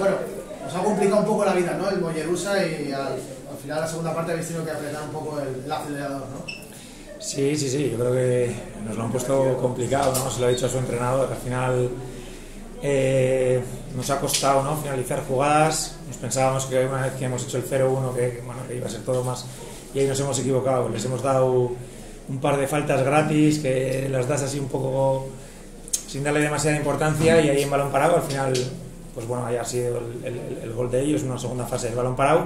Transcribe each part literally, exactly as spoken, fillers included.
Bueno, os ha complicado un poco la vida, ¿no? El Mollerusa, y al, al final la segunda parte habéis tenido que apretar un poco el, el acelerador, ¿no? Sí, sí, sí, yo creo que nos lo han puesto complicado, ¿no? Se lo ha dicho a su entrenador, al final eh, nos ha costado, ¿no?, finalizar jugadas. Nos pensábamos que una vez que hemos hecho el cero uno que, bueno, que iba a ser todo más, y ahí nos hemos equivocado, les hemos dado un par de faltas gratis que las das así un poco sin darle demasiada importancia, y ahí en balón parado al final, pues bueno, haya sido el, el, el gol de ellos, una segunda fase del balón parado.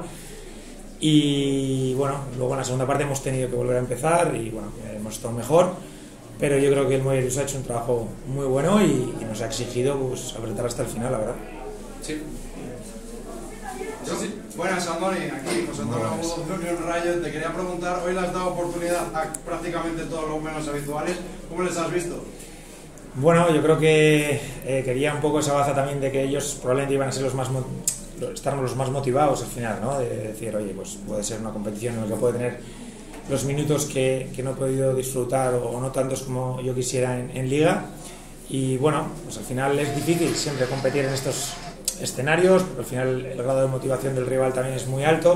Y bueno, luego en la segunda parte hemos tenido que volver a empezar y bueno, hemos estado mejor, pero yo creo que el Mollerusa ha hecho un trabajo muy bueno y, y nos ha exigido pues apretar hasta el final, la verdad. Sí. Yo sí. Buenas, Andoni, aquí José Antonio Agudo de Unión Rayo. Te quería preguntar, hoy le has dado oportunidad a prácticamente todos los menos habituales, ¿cómo les has visto? Bueno, yo creo que eh, quería un poco esa baza también de que ellos probablemente iban a ser los más estar los más motivados al final, ¿no? De decir, oye, pues puede ser una competición en la que puede tener los minutos que, que no he podido disfrutar o no tantos como yo quisiera en, en Liga. Y bueno, pues al final es difícil siempre competir en estos escenarios, porque al final el grado de motivación del rival también es muy alto.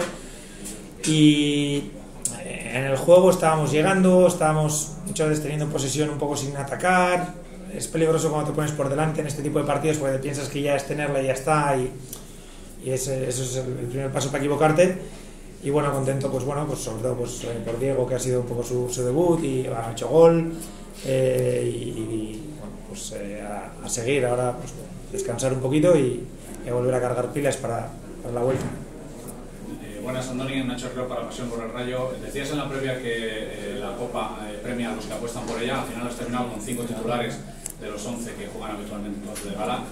Y en el juego estábamos llegando, estábamos muchas veces teniendo posesión un poco sin atacar. Es peligroso cuando te pones por delante en este tipo de partidos porque piensas que ya es tenerla y ya está, y y ese, eso es el primer paso para equivocarte. Y bueno, contento pues bueno, pues sobre todo pues, eh, por Diego, que ha sido un poco su, su debut y ha hecho gol, eh, y, y bueno, pues eh, a, a seguir ahora, pues descansar un poquito y, y a volver a cargar pilas para, para la vuelta. Eh, buenas, Andoni, Nacho Herrero para Pasión por el Rayo. Decías en la previa que eh, la Copa eh, premia a los que apuestan por ella. Al final has terminado con cinco titulares de los once que juegan habitualmente en los de gala.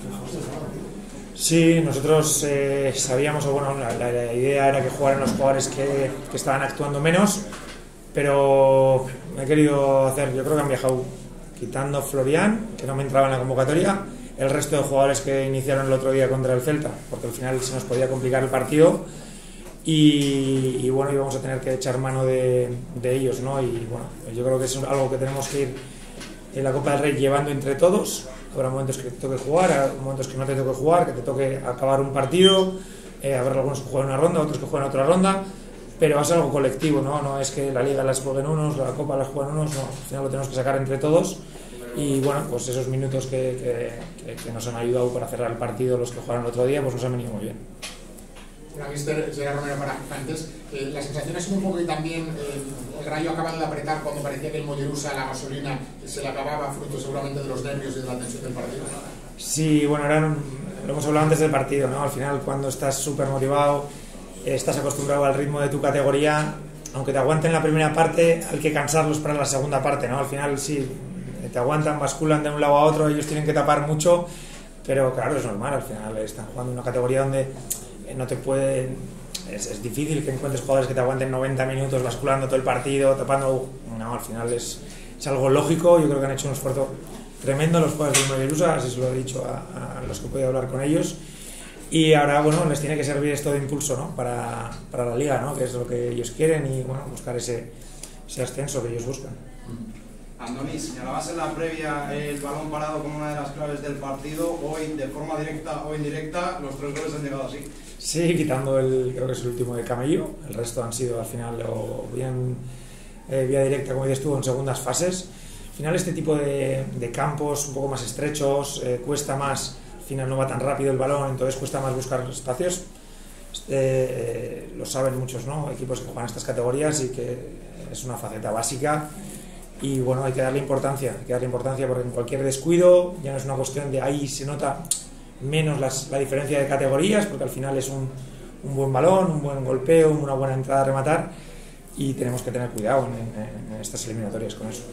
Sí, nosotros eh, sabíamos, o bueno, la, la, la idea era que jugaran los jugadores que, que estaban actuando menos, pero he querido hacer, yo creo que han viajado quitando Florian, que no me entraba en la convocatoria, el resto de jugadores que iniciaron el otro día contra el Celta, porque al final se nos podía complicar el partido y, y bueno, íbamos a tener que echar mano de, de ellos, ¿no? Y bueno, yo creo que es algo que tenemos que ir en la Copa del Rey llevando entre todos. Habrá momentos que te toque jugar, habrá momentos que no te toque jugar, que te toque acabar un partido, eh, habrá algunos que juegan una ronda, otros que juegan otra ronda, pero va a ser algo colectivo, ¿no? No es que la Liga las jueguen unos, la Copa las jueguen unos, no, al final lo tenemos que sacar entre todos. Y bueno, pues esos minutos que, que, que nos han ayudado para cerrar el partido, los que jugaron el otro día, pues nos han venido muy bien. Hola, mister Gerard Romero para antes. Eh, las sensaciones son un poco que también eh, el Rayo acaba de apretar cuando parecía que el Mollerusa, la gasolina, se le acababa, fruto seguramente de los nervios y de la tensión del partido. Sí, bueno, eran, lo hemos hablado antes del partido, ¿no? Al final, cuando estás súper motivado, eh, estás acostumbrado al ritmo de tu categoría, aunque te aguanten la primera parte, hay que cansarlos para la segunda parte, ¿no? Al final, sí, te aguantan, basculan de un lado a otro, ellos tienen que tapar mucho, pero claro, es normal, al final están jugando en una categoría donde no te pueden, es, es difícil que encuentres jugadores que te aguanten noventa minutos basculando todo el partido, tapando, no, al final es, es algo lógico. Yo creo que han hecho un esfuerzo tremendo los jugadores del Mollerusa, así se lo he dicho a, a los que he podido hablar con ellos, y ahora bueno, les tiene que servir esto de impulso, ¿no? para, para la Liga, ¿no? Que es lo que ellos quieren, y bueno, buscar ese, ese ascenso que ellos buscan. Andoni, señalabas en la previa el balón parado como una de las claves del partido. Hoy, de forma directa o indirecta, los tres goles han llegado así. Sí, quitando el, creo que es el último de Camello, el resto han sido al final o bien eh, vía directa, como dices tú, en segundas fases. Al final este tipo de, de campos un poco más estrechos, eh, cuesta más, al final no va tan rápido el balón, entonces cuesta más buscar espacios. Eh, lo saben muchos, ¿no? Equipos que juegan estas categorías, y que es una faceta básica. Y bueno, hay que darle importancia, hay que darle importancia porque en cualquier descuido ya no es una cuestión de ahí se nota menos las, la diferencia de categorías, porque al final es un, un buen balón, un buen golpeo, una buena entrada a rematar, y tenemos que tener cuidado en, en, en estas eliminatorias con eso.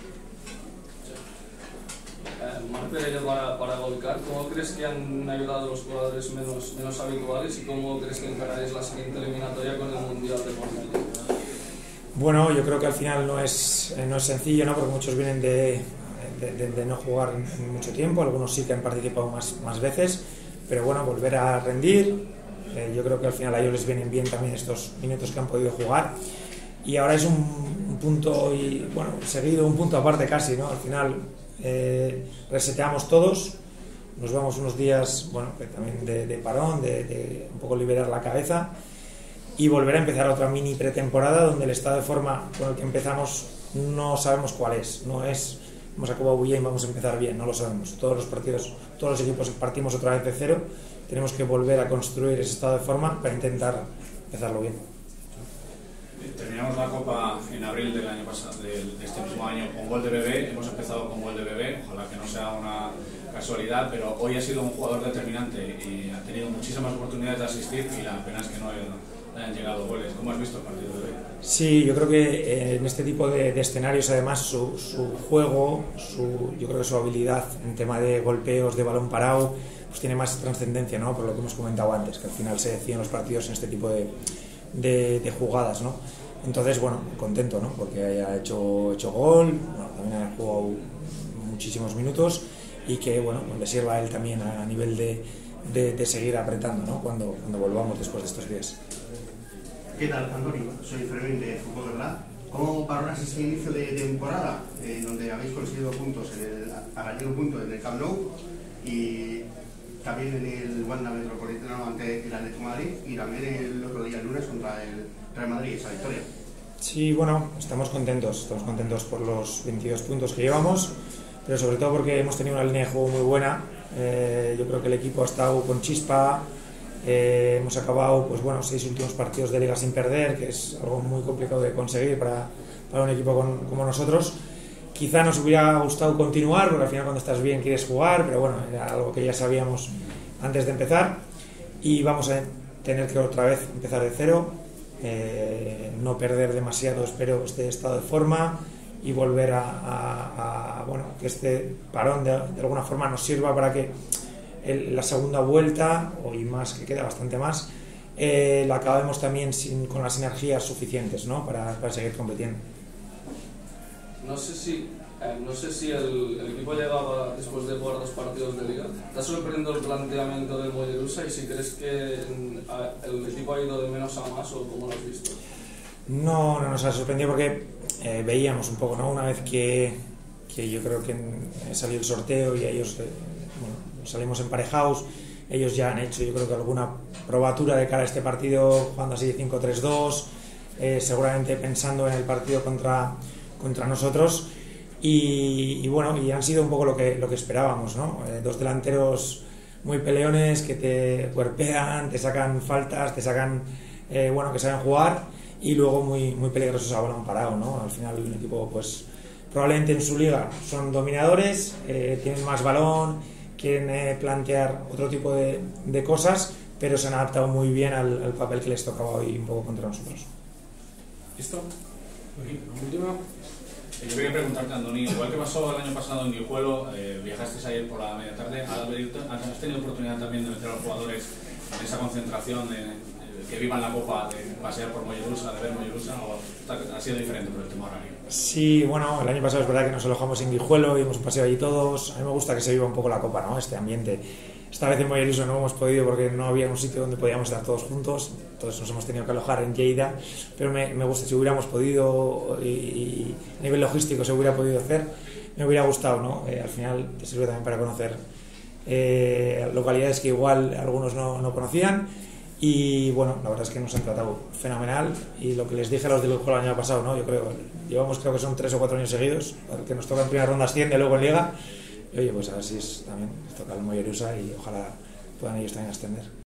Eh, Marc Pereira para, para Golcar, ¿cómo crees que han ayudado los jugadores menos, menos habituales y cómo crees que encararéis la siguiente eliminatoria con el Mundial de Portugal? Bueno, yo creo que al final no es, no es sencillo, ¿no? Porque muchos vienen de, de, de, de no jugar en mucho tiempo, algunos sí que han participado más, más veces, pero bueno, volver a rendir, eh, yo creo que al final a ellos les vienen bien también estos minutos que han podido jugar, y ahora es un, un punto, y bueno, seguido, un punto aparte casi, ¿no? Al final eh, reseteamos todos, nos vamos unos días, bueno, que también de, de parón, de, de un poco liberar la cabeza y volver a empezar otra mini pretemporada donde el estado de forma con el que empezamos no sabemos cuál es, no es hemos acabado bien, vamos a empezar bien, no lo sabemos. Todos los partidos, todos los equipos partimos otra vez de cero, tenemos que volver a construir ese estado de forma para intentar empezarlo bien. Terminamos la Copa en abril del año pasado, de este mismo año, con gol de Bebé. Hemos empezado con gol de Bebé, ojalá que no sea una casualidad, pero hoy ha sido un jugador determinante y ha tenido muchísimas oportunidades de asistir y la pena es que no hayan llegado goles. ¿Cómo has visto el partido de Bebé? Sí, yo creo que en este tipo de, de escenarios, además, su, su juego, su, yo creo que su habilidad en tema de golpeos, de balón parado, pues tiene más trascendencia, ¿no? Por lo que hemos comentado antes, que al final se decían los partidos en este tipo de, de, de jugadas, ¿no? Entonces, bueno, contento, ¿no? Porque haya hecho, hecho gol, bueno, también ha jugado muchísimos minutos y que, bueno, le sirva a él también a nivel de, de, de seguir apretando, ¿no? Cuando, cuando volvamos después de estos días. ¿Qué tal, Andoni? Soy Fermín de Fútbol Verdad. ¿Cómo valoras este inicio de temporada, eh, donde habéis conseguido puntos, en el, añadido puntos en el Camp Nou y también en el Wanda Metropolitano ante el Atlético de Madrid y también el otro día, el lunes, contra el Real Madrid, esa victoria? Sí, bueno, estamos contentos, estamos contentos por los veintidós puntos que llevamos, pero sobre todo porque hemos tenido una línea de juego muy buena. Eh, yo creo que el equipo ha estado con chispa. Eh, hemos acabado, pues bueno, seis últimos partidos de liga sin perder, que es algo muy complicado de conseguir para, para un equipo con, como nosotros. Quizá nos hubiera gustado continuar, porque al final cuando estás bien quieres jugar, pero bueno, era algo que ya sabíamos antes de empezar y vamos a tener que otra vez empezar de cero, eh, no perder demasiado, espero, este estado de forma y volver a, a, a bueno, que este parón de, de alguna forma nos sirva para que el, la segunda vuelta, o y más, que queda bastante más, eh, la acabemos también sin, con las energías suficientes, ¿no? para, para seguir compitiendo. No sé si, eh, no sé si el, el equipo llegaba después de jugar dos partidos de liga. ¿Te ha sorprendido el planteamiento del Mollerusa y si crees que el equipo ha ido de menos a más o cómo lo has visto? No, no nos ha sorprendido porque eh, veíamos un poco, ¿no? Una vez que, que yo creo que salió el sorteo y ellos, eh, bueno, salimos emparejados, ellos ya han hecho, yo creo que alguna probatura de cara a este partido, jugando así cinco tres dos, eh, seguramente pensando en el partido contra, contra nosotros y, y bueno, y han sido un poco lo que, lo que esperábamos, ¿no? Eh, dos delanteros muy peleones que te cuerpean, te sacan faltas, te sacan, eh, bueno, que saben jugar y luego muy, muy peligrosos a balón parado, ¿no? Al final un equipo, pues probablemente en su liga son dominadores, eh, tienen más balón, quieren eh, plantear otro tipo de, de cosas, pero se han adaptado muy bien al, al papel que les tocaba hoy un poco contra nosotros. ¿Listo? Última. Yo quería preguntarte, Andoni, igual que pasó el año pasado en Guijuelo, eh, viajasteis ayer por la media tarde, ¿has tenido oportunidad también de meter a los jugadores en esa concentración de, de que vivan la Copa, de pasear por Mollerusa, de ver Mollerusa, o ha sido diferente por el tema horario? Sí, bueno, el año pasado es verdad que nos alojamos en Guijuelo y hemos paseado allí todos. A mí me gusta que se viva un poco la Copa, ¿no? Este ambiente. Esta vez en Mollerusa no hemos podido porque no había un sitio donde podíamos estar todos juntos, entonces nos hemos tenido que alojar en Lleida, pero me, me gusta, si hubiéramos podido y, y a nivel logístico se hubiera podido hacer, me hubiera gustado, ¿no? Eh, al final te sirve también para conocer eh, localidades que igual algunos no, no conocían y bueno, la verdad es que nos han tratado fenomenal y lo que les dije a los del Guijuelo el año pasado, ¿no? Yo creo, llevamos creo que son tres o cuatro años seguidos, que nos toca en primera ronda asciende, luego en Liga. Y oye, pues así es también, nos toca el Mollerusa y ojalá puedan ellos también ascender.